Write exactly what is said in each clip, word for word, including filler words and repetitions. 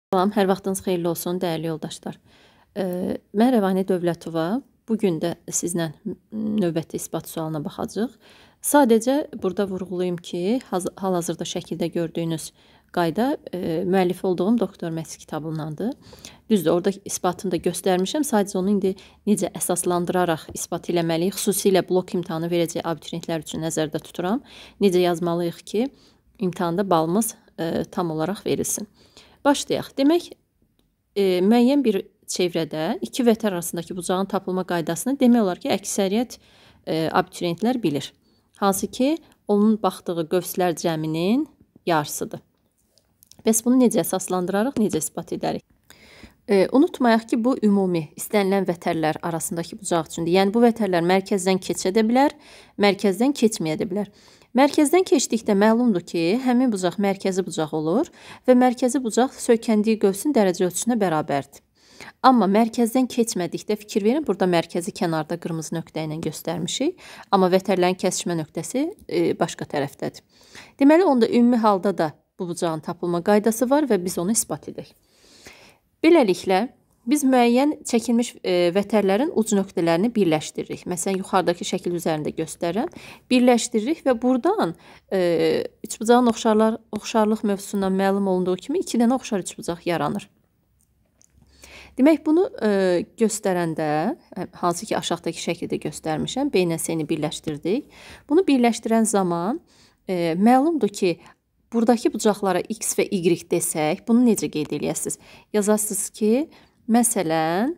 Salam, hər vaxtınız xeyirli olsun, dəyərli yoldaşlar. Mən Rəvanə Dövlətova. Bugün də sizlə növbəti isbat sualına baxacağıq. Sadəcə burada vurğulayım ki, hal-hazırda şəkildə gördüyünüz qayda müəllifi olduğum doktor Məks kitabındandır. Düzdür, orada isbatını da göstərmişəm. Sadəcə onu indi necə əsaslandıraraq isbat eləməliyik, xüsusilə blok imtahanı verəcək abituriyentlər üçün nəzərdə tuturam. Necə yazmalıyıq ki, imtahanda balımız tam olaraq verilsin. Başlayaq. Demək, e, müəyyən bir çevrədə iki vətər arasındakı bucağın tapılma qaydasını demək olar ki, əksəriyyət e, abituriyentlər bilir. Hansı ki, onun baxdığı qövslər cəminin yarısıdır. Bəs bunu necə əsaslandırarıq, necə isbat edərik? E, unutmayaq ki, bu ümumi istənilən vətərlər arasındakı bucaq üçündür. Yəni, bu vətərlər mərkəzdən keçə də bilər, mərkəzdən keçməyə də bilər. Mərkəzdən keçdikdə məlumdur ki, həmin bucaq mərkəzi bucaq olur və mərkəzi bucaq söykəndiyi qövsün dərəcə ölçüsünə bərabərdir. Amma mərkəzdən keçmədikdə fikir verin, burada mərkəzi kənarda qırmızı nöqtə ilə göstərmişik, amma vətərlərin kəsişmə nöqtəsi e, başqa tərəfdədir. Deməli, onda ümumi halda da bu bucağın tapılma qaydası var və biz onu isbat edək. Beləliklə, biz müəyyən çəkilmiş e, vətərlərin uc nöqtələrini birləşdiririk. Məsələn, yuxarıdakı şəkil üzərində göstərirəm. Birləşdiririk və buradan e, üçbucağın oxşarlar, oxşarlıq mövzusundan məlum olunduğu kimi iki dənə oxşar üçbucaq yaranır. Demək, bunu e, göstərəndə, hansı ki aşağıdakı şəkildə göstərmişəm, B ilə C-ni birləşdirdik. Bunu birləşdirən zaman e, məlumdur ki, buradakı bucaqlara X və Y desək, bunu necə qeyd eləyəsiniz? Yazasınız ki, məsələn,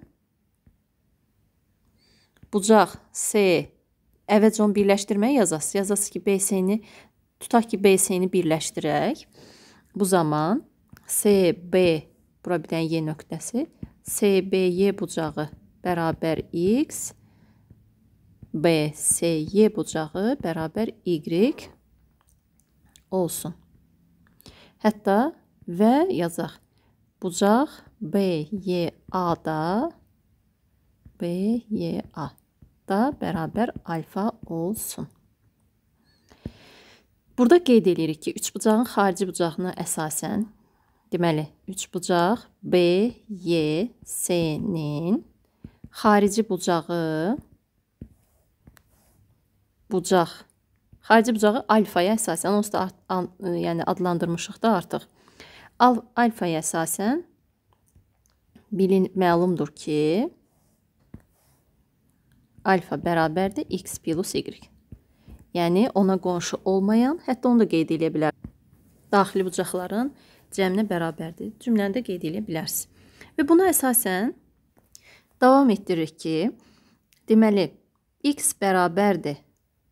bucaq C, əvvəlcə onu birləşdirməyə yazasınız. Yazasınız ki, B C-ni, tutaq ki, B C-ni birləşdirək. Bu zaman C B, bura bir dənə Y nöqtəsi, C B Y bucağı bərabər X, B C Y bucağı bərabər Y olsun. Hətta və yazaq. Bucaq B Y A-da B Y A-da bərabər alfa olsun. Burada qeyd edirik ki, üçbucağın xarici bucağına əsasən, deməli, üçbucaq B Y C-nin xarici bucağı bucaq xarici bucağı alfaya əsasən, onsuz da yəni adlandırmışıq da artıq. Al alfaya əsasən bilin məlumdur ki, alfa bərabərdir X plus Y. Yəni, ona qonşu olmayan, hətta onu da qeyd edə bilər. Daxili bucaqların cəminə bərabərdir. Cümləni də qeyd edə bilərsiniz. Və buna əsasən davam etdiririk ki, deməli, X bərabərdir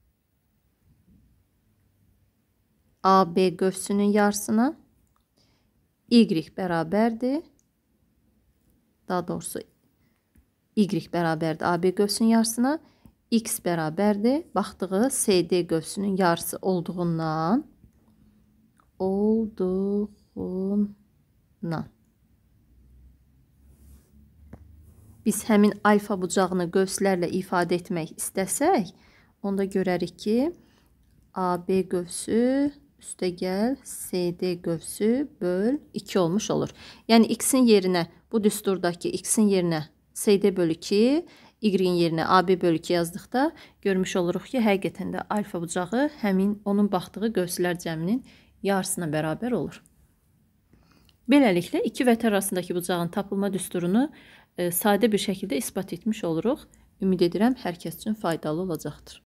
A B qövsünün yarısına, Y bərabərdir, daha doğrusu Y bərabərdir A B qövsünün yarısına, X bərabərdir, baxdığı C D qövsünün yarısı olduğundan, olduğundan. Biz həmin alfa bucağını qövslərlə ifadə etmək istəsək, onda görərik ki, A B qövsü üstəgəl C D qövsü böl iki olmuş olur. Yəni, X-in yerinə, bu düsturdakı X-in yerinə C D böl iki, Y-in yerinə A B böl iki yazdıqda görmüş oluruq ki, həqiqətən də alfa bucağı həmin onun baxdığı qövslər cəminin yarısına bərabər olur. Beləliklə, iki vətər arasındakı bucağın tapılma düsturunu e, sadə bir şəkildə isbat etmiş oluruq. Ümid edirəm, hər kəs üçün faydalı olacaqdır.